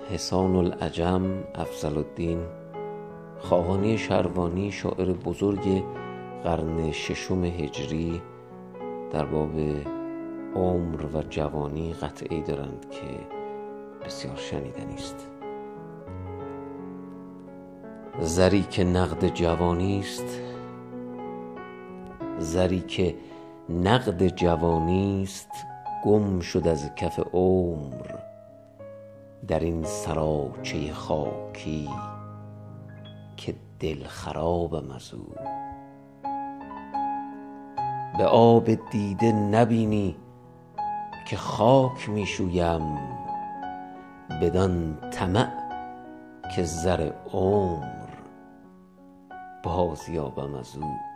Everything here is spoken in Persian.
حسان العجم افضل الدین خاقانی شروانی، شاعر بزرگ قرن ششم هجری، در باب عمر و جوانی قطعه‌ای دارند که بسیار شنیدنی است. زری که نقد جوانی است، زری که نقد جوانی است، گم شد از کف عمر در این سراچه خاکی که دل خرابم از او. به آب دیده نبینی که خاک می شویم، بدان طمع که زر عمر بازیابم از او.